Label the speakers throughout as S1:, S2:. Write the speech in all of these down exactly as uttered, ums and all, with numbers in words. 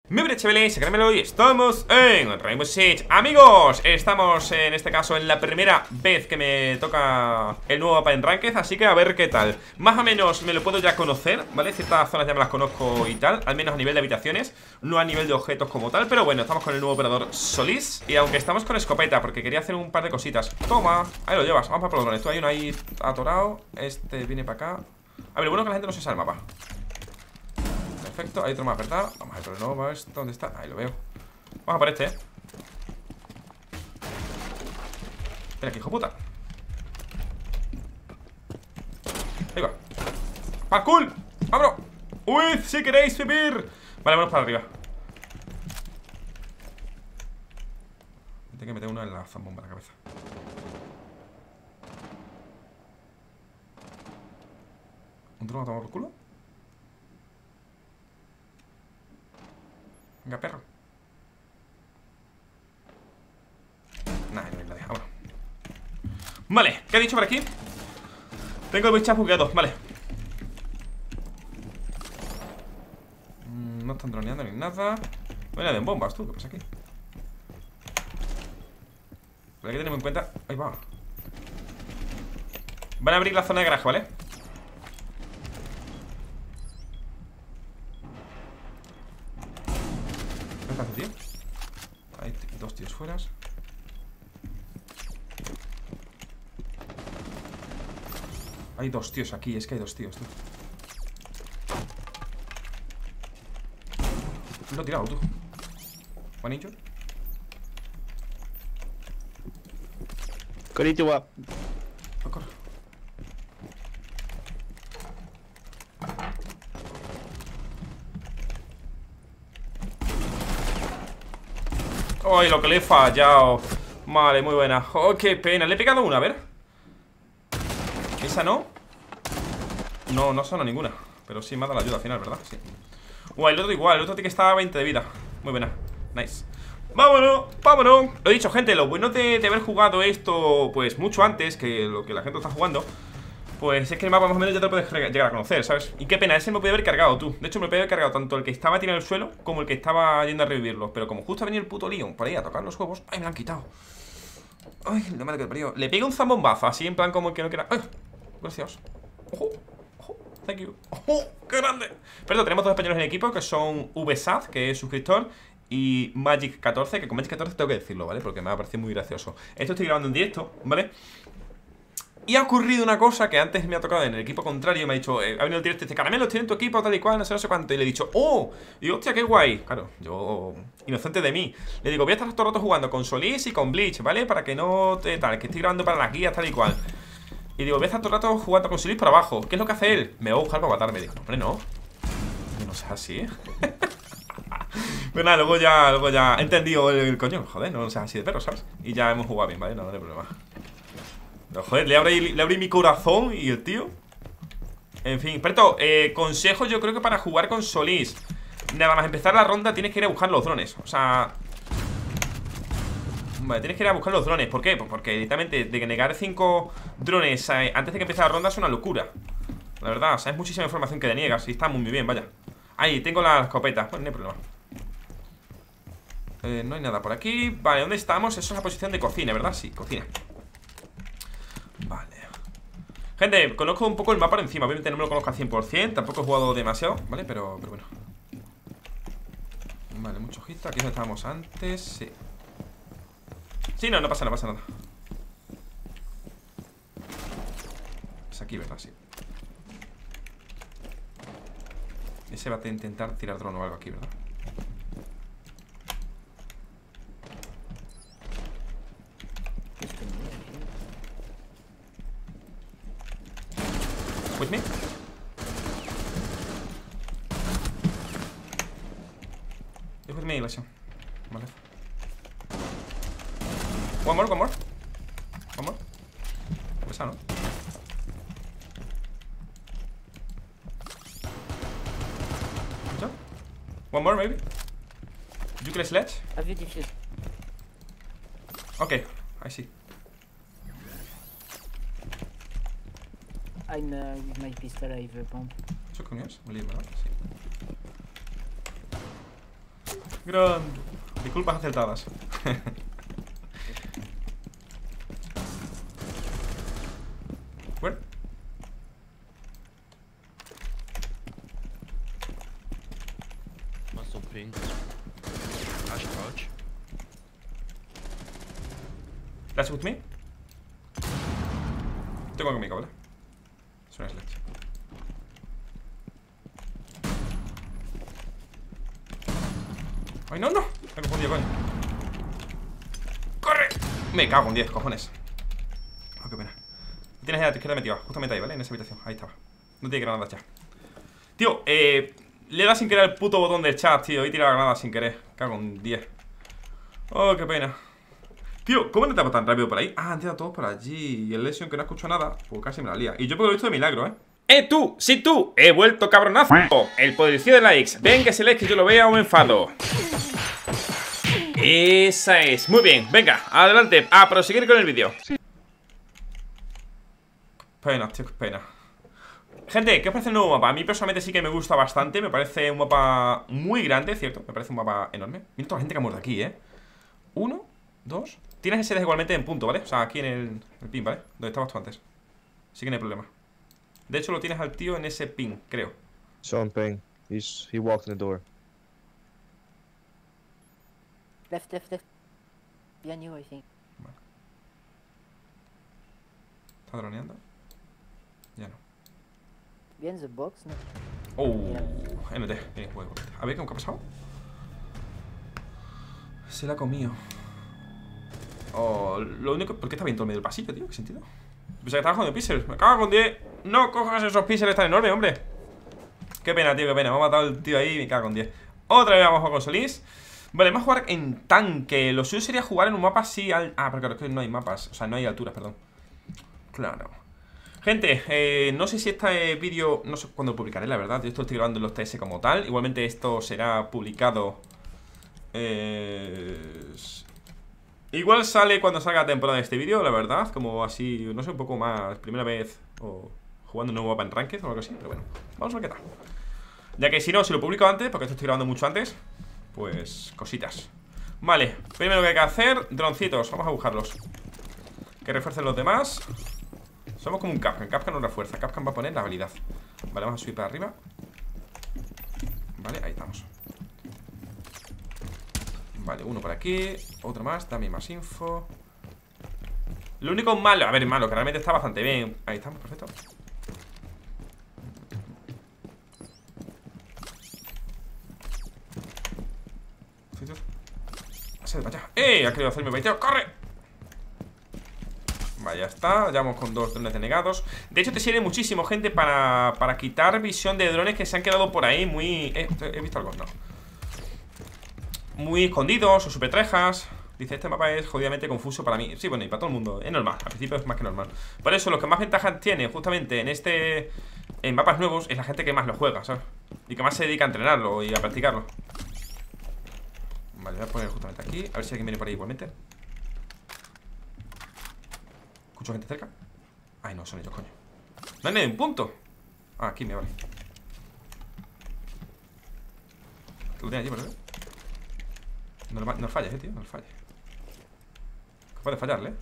S1: Muy bien, chavales, acáramelo y estamos en Rainbow Six. Amigos, estamos en este caso en la primera vez que me toca el nuevo mapa en Ranked, así que a ver qué tal. Más o menos me lo puedo ya conocer, ¿vale? Ciertas zonas ya me las conozco y tal, al menos a nivel de habitaciones, no a nivel de objetos como tal. Pero bueno, estamos con el nuevo operador Solís. Y aunque estamos con escopeta, porque quería hacer un par de cositas. Toma, ahí lo llevas, vamos para los drones. Tú hay uno ahí atorado, este viene para acá. A ver, lo bueno es que la gente no se sabe el mapa. Perfecto, hay otro más, ¿verdad? Vamos a ver, pero no, ¿esto dónde está? Ahí lo veo. Vamos a por este, eh. Ven aquí, hijo puta. Ahí va. ¡Parkour! ¡Vámonos! ¡Uy! ¡Si queréis vivir! Vale, vamos para arriba. Tengo que meter uno en la zambomba en la cabeza. ¿Un trono a tomar por culo? Venga, perro. Nah, no hay nadie, vámonos. Vale, ¿qué ha dicho por aquí? Tengo el chat bugueado, vale. mm, No están droneando ni nada. No hay nada en bombas, tú, ¿qué pasa aquí? Pero hay que tener en cuenta. Ahí va. Van a abrir la zona de garaje, ¿vale? ¿Qué hace, tío? Hay dos tíos fuera. Hay dos tíos aquí, es que hay dos tíos, tío. Lo he tirado, tú. One injured.
S2: Konnichiwa.
S1: Corre. ¡Ay, lo que le he fallado! Vale, muy buena. ¡Oh, qué pena! Le he pegado una, a ver. ¿Esa no? No, no sonó ninguna. Pero sí me ha dado la ayuda al final, ¿verdad? Sí. Guay, el otro igual. El otro tiene que estar a veinte de vida. Muy buena. Nice. ¡Vámonos! ¡Vámonos! Lo he dicho, gente. Lo bueno de, de haber jugado esto, pues, mucho antes que lo que la gente está jugando, pues es que el mapa más o menos ya te lo puedes llegar a conocer, ¿sabes? Y qué pena, ese me lo podía haber cargado, tú. De hecho, me lo podía haber cargado tanto el que estaba tirado en el suelo como el que estaba yendo a revivirlo. Pero como justo ha venido el puto Leon por ahí a tocar los huevos. ¡Ay, me lo han quitado! ¡Ay, la madre que el parió! Le pega un zambombazo, así en plan como que no quiera. ¡Ay! Gracias. ¡Ojo! ¡Ojo! Thank you. ¡Ojo! ¡Qué grande! Perdón, tenemos dos españoles en equipo que son VSAD, que es suscriptor, y Magic catorce, que con Magic catorce tengo que decirlo, ¿vale? Porque me ha parecido muy gracioso. Esto estoy grabando en directo, ¿vale? Y ha ocurrido una cosa que antes me ha tocado en el equipo contrario. Me ha dicho, eh, ha venido el directo y dice, Caramelo, estoy en tu equipo, tal y cual, no sé, no sé cuánto. Y le he dicho, oh, y digo, hostia, qué guay. Claro, yo, inocente de mí. Le digo, voy a estar todo el rato jugando con Solís y con Bleach, ¿vale? Para que no te, tal, que estoy grabando para las guías, tal y cual. Y digo, voy a estar todo el rato jugando con Solís para abajo. ¿Qué es lo que hace él? Me va a buscar para matarme. Digo, hombre, no. No seas así, ¿eh? Pero nada, luego ya, luego ya he entendido el, el coño. Joder, no seas así de perro, ¿sabes? Y ya hemos jugado bien, ¿vale? No, no hay problema. No, joder, le abrí, le abrí mi corazón y el tío. En fin, Preto, eh, consejo yo creo que para jugar con Solís, nada más empezar la ronda tienes que ir a buscar los drones. O sea... Vale, tienes que ir a buscar los drones. ¿Por qué? Pues porque directamente de que negar cinco drones eh, antes de que empiece la ronda es una locura. La verdad, o sea, es muchísima información que deniegas. Y está muy, muy bien, vaya. Ahí, tengo la escopeta. Bueno, no hay problema. eh, No hay nada por aquí. Vale, ¿dónde estamos? Eso es la posición de cocina, ¿verdad? Sí, cocina. Vale. Gente, conozco un poco el mapa por encima. Obviamente no me lo conozco al cien por cien. Tampoco he jugado demasiado, ¿vale? Pero, pero bueno. Vale, mucho ojito. Aquí es donde estábamos antes. Sí. Sí, no, no pasa nada, no pasa nada. Es aquí, ¿verdad? Sí. Ese va a intentar tirar dron o algo aquí, ¿verdad? With me. You're with me, Iglesia. Vale. One more, one more. One more. Pues ah, ¿no? One more, maybe. Did you kill a sledge?
S3: Have you defused?
S1: Okay, I see.
S3: I'm uh, with my pistol, I have a bomb.
S1: Eso con ellos, me lío, ¿verdad? Sí. Grande. Disculpas acertadas. Bueno.
S2: Muscle ping. Ash crouch.
S1: Flash with me. Tengo conmigo, ¿vale? Es una sledge. ¡Ay, no, no! Me he confundido, coño. ¡Corre! Me cago en diez, cojones. Oh, qué pena. Tienes ahí a tu izquierda metido, justamente ahí, ¿vale? En esa habitación, ahí estaba. No tiene granadas ya. Tío, eh... le da sin querer el puto botón de chat, tío. Y tira la granada sin querer. Cago en diez. Oh, qué pena. Tío, ¿cómo entramos tan rápido por ahí? Ah, han tirado todos por allí. Y el Lesion que no escuchó nada, pues casi me la lía. Y yo porque lo he visto de milagro, ¿eh? ¡Eh, tú! ¡Sí, tú! ¡He vuelto, cabronazo! El poderío de likes. Ven que si likes que yo lo vea o me enfado. Esa es. Muy bien, venga, adelante. A proseguir con el vídeo. Pena, tío, qué pena. Gente, ¿qué os parece el nuevo mapa? A mí personalmente sí que me gusta bastante. Me parece un mapa muy grande, ¿cierto? Me parece un mapa enorme. Mira toda la gente que ha muerto aquí, ¿eh? Uno, dos. Tienes ese igualmente en punto, ¿vale? O sea, aquí en el, el pin, ¿vale? Donde estabas tú antes. Así que no hay problema. De hecho, lo tienes al tío en ese pin, creo.
S3: Sean ping. He's he walked in the door.
S4: Left, left, left. Behind you, I think.
S1: Vale. ¿Está droneando? Ya no.
S4: Behind the box, no.
S1: Oh, M T, bien, juego. A ver, ¿qué ha pasado? Se la ha comido. Oh, lo único... ¿Por qué está bien todo el medio del pasillo, tío? ¿Qué sentido? Pensaba que estaba jugando píxeles. Me cago con diez. No cojas esos píxeles tan enormes, hombre. Qué pena, tío, qué pena. Me ha matado el tío ahí y me cago con diez. Otra vez vamos a jugar con Solís. Vale, vamos a jugar en tanque. Lo suyo sería jugar en un mapa así al... Ah, pero claro, es que no hay mapas. O sea, no hay alturas, perdón. Claro. Gente, eh, no sé si este vídeo... No sé cuándo lo publicaré, la verdad. Yo esto lo estoy grabando en los T S como tal. Igualmente esto será publicado... Eh... Igual sale cuando salga la temporada de este vídeo, la verdad. Como así, no sé, un poco más primera vez o jugando un nuevo mapa en Ranked o algo así. Pero bueno, vamos a ver qué tal. Ya que si no, si lo publico antes, porque esto estoy grabando mucho antes, pues cositas. Vale, primero que hay que hacer, droncitos, vamos a buscarlos. Que refuercen los demás. Somos como un Capcan, Capcan nos refuerza. Capcan va a poner la habilidad. Vale, vamos a subir para arriba. Vale, ahí estamos. Vale, uno por aquí, otro más, dame más info. Lo único malo, a ver, malo, que realmente está bastante bien. Ahí estamos, perfecto. Vaya. ¡Eh! Ha querido hacerme baiteo, ¡corre! Vale, ya está, ya vamos con dos drones denegados. De hecho te sirve muchísimo, gente, para, para quitar visión de drones que se han quedado por ahí muy... Eh, ¿he visto algo? No. Muy escondidos o supetrejas. Dice, este mapa es jodidamente confuso para mí. Sí, bueno, y para todo el mundo, es normal, al principio es más que normal. Por eso, lo que más ventajas tiene justamente en este... En mapas nuevos, es la gente que más lo juega, ¿sabes? Y que más se dedica a entrenarlo y a practicarlo. Vale, voy a poner justamente aquí. A ver si alguien viene por ahí igualmente. ¿Escucho gente cerca? Ay, no, son ellos, coño. No hay ni un punto. Ah, aquí me vale. ¿Lo tiene allí, por ver? No, no falles, eh, tío, no falles. Puede fallarle, ¿eh?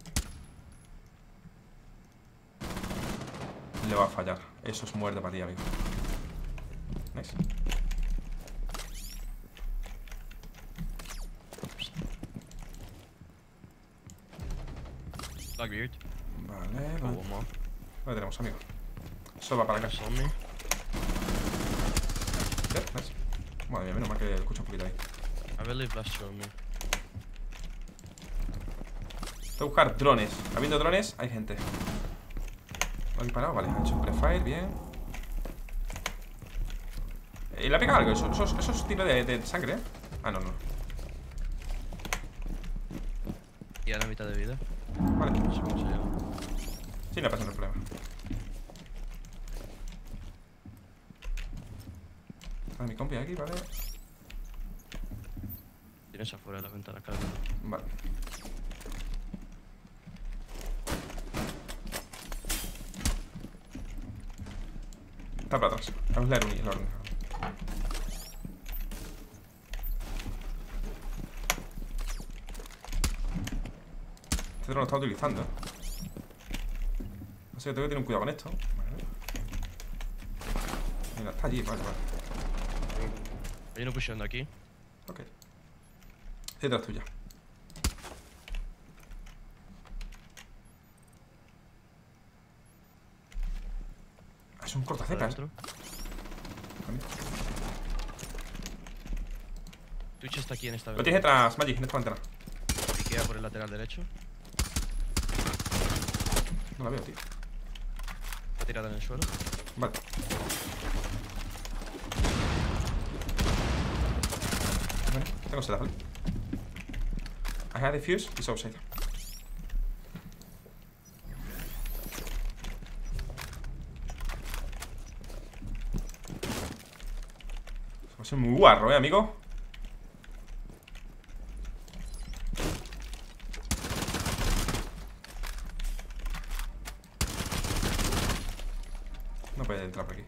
S1: Le va a fallar. Eso es muerte para ti, amigo. Nice.
S2: Blackbeard.
S1: Vale,
S2: Oh,
S1: vale.
S2: one more.
S1: Vale, tenemos, amigo. Solo va para acá.
S2: Just on me.
S1: Yeah, nice. Madre mía, menos mal que escucho un poquito ahí.
S2: I believe last show me.
S1: Tengo que buscar drones. Habiendo drones, hay gente. ¿Lo ha disparado? Vale, ha hecho un prefire, bien. Eh, ¿Le ha pegado algo? Eso, eso, eso es tiro de, de sangre, ¿eh? Ah, no, no.
S2: Y a la mitad de vida.
S1: Vale.
S2: No sé cómo se llama.
S1: Sí, no pasa, no hay problema. Vale, mi compi aquí, vale.
S2: Tienes afuera de la ventana, cargando.
S1: Vale. Está para atrás. Vamos a leer un, la orden. Pero lo está utilizando, ¿eh? Así que tengo que tener un cuidado con esto. Vale. Mira, está allí, vale, vale.
S2: Hay uno pushando aquí.
S1: Ok. Detrás tuya. Es un cortacetas.
S2: Adentro. Twitch está aquí en esta
S1: Lo
S2: ventana.
S1: tienes detrás, Magic, en esta ventana.
S2: Piquea por el lateral derecho.
S1: No la veo, tío.
S2: Está tirada en el suelo.
S1: Vale. Vale, tengo setup, ¿vale? I have defuse, it's outside. Va a ser muy guarro, eh, amigo. No puede entrar por aquí.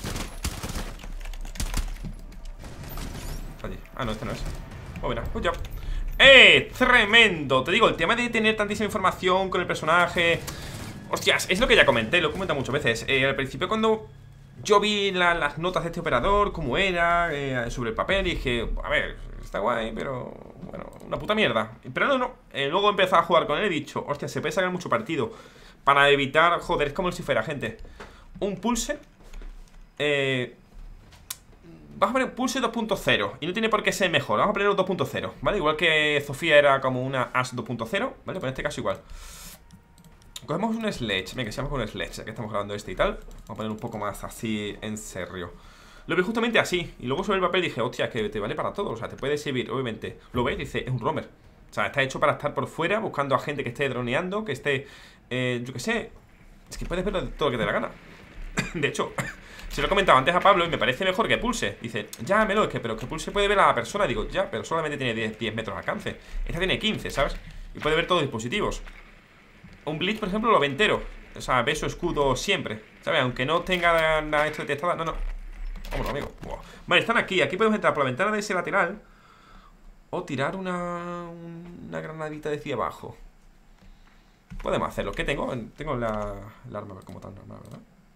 S1: Está allí. Ah, no, este no es. Oh, mira, good job. ¡Eh! Tremendo. Te digo, el tema de tener tantísima información con el personaje. Hostias, es lo que ya comenté, lo he comentado muchas veces. Eh, al principio, cuando yo vi la, las notas de este operador, cómo era, eh, sobre el papel, dije, a ver, está guay, pero bueno, una puta mierda. Pero no, no. Eh, luego he empezado a jugar con él y he dicho, hostia, se puede sacar mucho partido. Para evitar, joder, es como si fuera, gente. Un pulse. Eh. Vamos a poner pulse dos punto cero. Y no tiene por qué ser mejor. Vamos a poner dos punto cero, ¿vale? Igual que Sofía era como una Ash dos punto cero, ¿vale? Pues en este caso igual. Cogemos un Sledge. Venga, que se llama un Sledge, ya que estamos grabando este y tal. Vamos a poner un poco más así, en serio. Lo vi justamente así. Y luego sobre el papel dije, hostia, que te vale para todo. O sea, te puede servir, obviamente. Lo ves, dice, es un roamer. O sea, está hecho para estar por fuera, buscando a gente que esté droneando, que esté, eh, yo qué sé. Es que puedes ver todo lo que te dé la gana. De hecho, se lo he comentado antes a Pablo y me parece mejor que Pulse. Dice, ya, Melo, es que, pero que Pulse puede ver a la persona. Digo, ya, pero solamente tiene diez, diez metros de alcance. Esta tiene quince, ¿sabes? Y puede ver todos los dispositivos. Un Blitz, por ejemplo, lo ve entero. O sea, ve su escudo siempre, ¿sabes? Aunque no tenga la esto detectada. No, no. Vámonos, amigo. Wow. Vale, están aquí. Aquí podemos entrar por la ventana de ese lateral. O tirar una, una granadita de hacia abajo. Podemos hacerlo. ¿Qué tengo? Tengo la, la arma como tal normal, ¿verdad?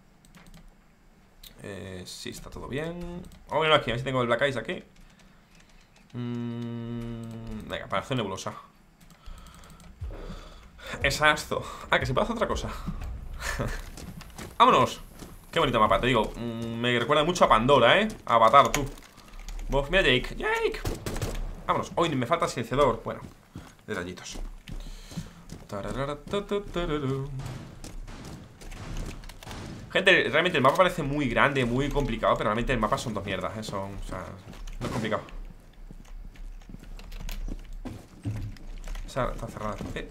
S1: Eh, sí, está todo bien. Vamos a verlo aquí, a ver si tengo el Black Ice aquí. mm, Venga, para hacer nebulosa. Exacto. Ah, que se puede hacer otra cosa. ¡Vámonos! Qué bonito mapa, te digo. mm, Me recuerda mucho a Pandora, ¿eh? A Avatar, tú. Vos, mira Jake. Jake. Vámonos. Hoy me falta silenciador. Bueno, detallitos. Gente, realmente el mapa parece muy grande, muy complicado, pero realmente el mapa son dos mierdas, ¿eh? Son, o sea, no es complicado. Esa está cerrada. Eh.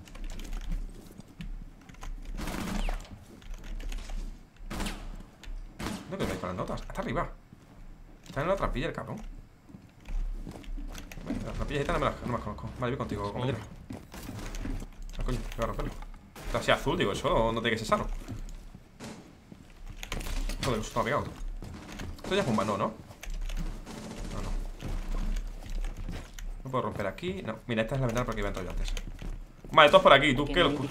S1: ¿Dónde vais con las notas? Hasta arriba. Está en la trampilla el cabrón. Bueno, las trampillas estas no me las, no me las conozco. Vale, voy contigo, compañero. Ah, coño, voy a romperlo. Está así azul, digo, eso no tiene que ser sano. Joder, eso está pegado. Esto ya es bomba, no, ¿no? No, no. No puedo romper aquí. No, mira, esta es la ventana porque iba a entrar yo antes. Vale, todos por aquí, tú, qué locura.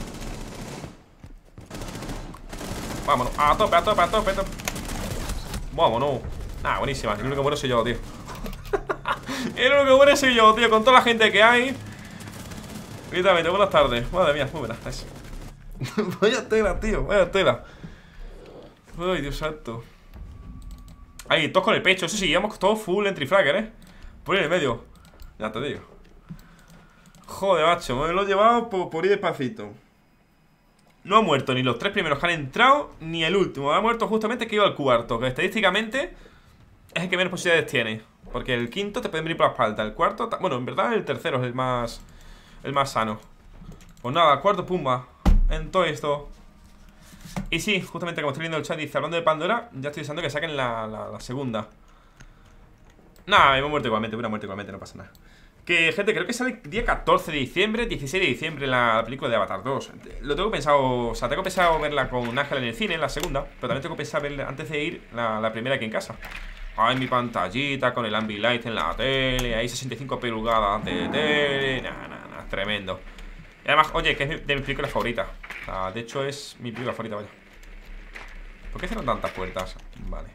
S1: Vámonos, a tope, a tope, a tope, a tope. Vámonos. Ah, buenísima, el único bueno soy yo, tío. El único bueno soy yo, tío, con toda la gente que hay. Literalmente, buenas tardes. Madre mía, muy buenas. Vaya tela, tío, vaya tela. Ay, Dios santo. Ahí, todos con el pecho. Eso sí, llevamos todo full entry fragger, ¿eh? Por ahí en el medio. Ya te digo. Joder, macho, me lo he llevado por, por ir despacito. No ha muerto ni los tres primeros que han entrado, ni el último. Ha muerto justamente que iba al cuarto, que estadísticamente es el que menos posibilidades tiene. Porque el quinto te puede venir por la espalda. El cuarto, bueno, en verdad el tercero es el más El más sano. Pues nada, cuarto pumba en todo esto. Y sí, justamente como estoy viendo el chat, dice, hablando de Pandora, ya estoy deseando que saquen la, la, la segunda. Nada, me he muerto igualmente, hubiera muerto igualmente, no pasa nada. Que, gente, creo que sale el día catorce de diciembre, dieciséis de diciembre la película de Avatar dos. Lo tengo pensado, o sea, tengo pensado verla con Ángel en el cine, la segunda. Pero también tengo pensado verla antes de ir la, la primera aquí en casa. Ahí mi pantallita con el Ambilight en la tele, ahí sesenta y cinco pulgadas de tele. Nada, nada, nada, tremendo. Y además, oye, que es de mis películas favoritas. O sea, de hecho es mi película favorita, vaya. ¿Por qué cierran tantas puertas? Vale.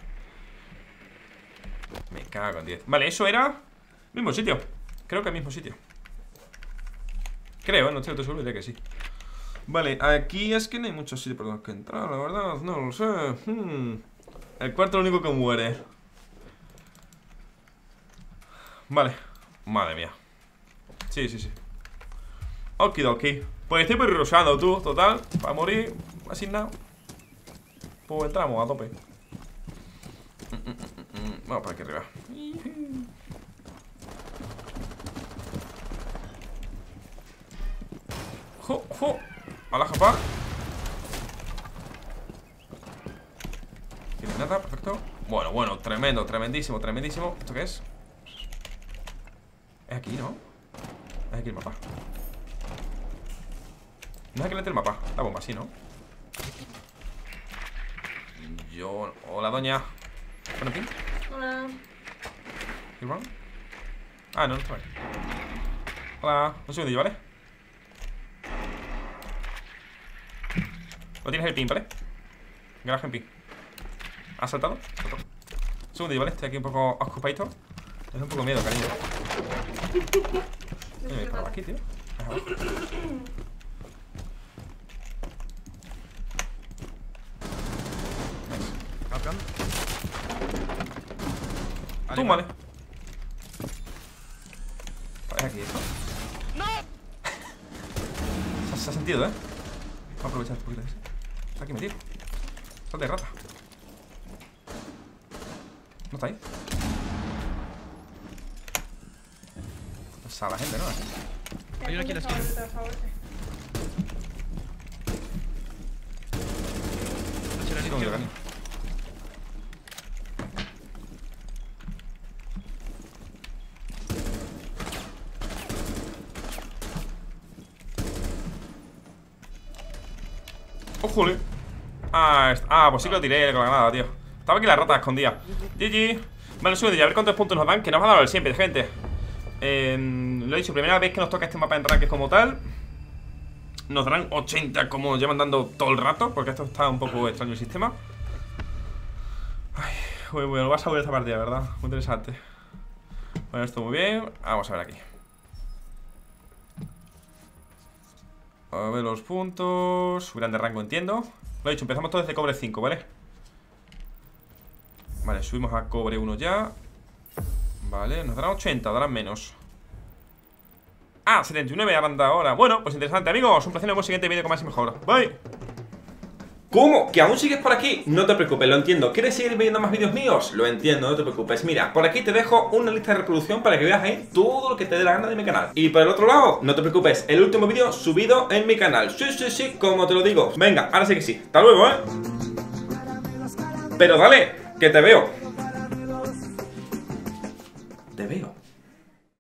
S1: Me cago en diez. Vale, eso era mismo sitio. Creo que el mismo sitio. Creo, no estoy seguro de que sí. Vale, aquí es que no hay muchos sitios por los que entrar, la verdad. No lo sé. hmm. El cuarto es lo único que muere. Vale. Madre mía. Sí, sí, sí. Okidoki. Pues estoy perrusando tú, total. Para morir, así nada. Pues entramos a tope. Vamos por aquí arriba. ¡Jo, jo! ¡A la japa! Nada, perfecto. Bueno, bueno, tremendo, tremendísimo, tremendísimo. ¿Esto qué es? Es aquí, ¿no? Es aquí el mapa. No es aquí el mapa. La bomba, sí, ¿no? Yo... Hola, doña. Bueno, pin.
S5: Hola.
S1: ¿Igual? Ah, no, no está bien. Hola. Un segundillo, ¿vale? ¿Lo tienes el pin, vale? Garaje en pin. ¿Has saltado? Saltado. Un segundillo, ¿vale? Estoy aquí un poco ocupadito. Es un poco miedo, cariño. Me voy por aquí, tío. Tú, vale. ¿Es aquí esto? ¡No! se, se ha sentido, ¿eh? Vamos a aprovechar un poquito de eso. Está aquí metido. Sal de rata. ¿No está ahí? Pasa la gente, ¿no?
S2: Hay uno aquí en la esquina. Hacia la
S1: ¿Dónde,
S2: izquierda.
S1: Dani? ¡Oh, jole! Ah, ah, pues sí que lo tiré con la granada, tío. Estaba aquí la rata escondida. G G. Vale, sube, a ver cuántos puntos nos dan. Que nos va a dar el siempre, gente. eh, Lo he dicho, primera vez que nos toca este mapa en ranked como tal. Nos darán ochenta como llevan dando todo el rato. Porque esto está un poco extraño el sistema. Ay, muy bueno, vas a ver esta partida, ¿verdad? Muy interesante. Bueno, esto muy bien. Vamos a ver aquí. A ver los puntos. Subirán de rango, entiendo. Lo he dicho, empezamos todo desde cobre cinco, ¿vale? Vale, subimos a cobre uno ya. Vale, nos darán ochenta, darán menos. Ah, setenta y nueve harán de ahora. Bueno, pues interesante, amigos. Un placer en el siguiente vídeo con más y mejor. Bye. ¿Cómo? ¿Que aún sigues por aquí? No te preocupes, lo entiendo. ¿Quieres seguir viendo más vídeos míos? Lo entiendo, no te preocupes. Mira, por aquí te dejo una lista de reproducción para que veas ahí todo lo que te dé la gana de mi canal. Y por el otro lado, no te preocupes, el último vídeo subido en mi canal. Sí, sí, sí, como te lo digo. Venga, ahora sí que sí. Hasta luego, ¿eh? Pero dale, que te veo.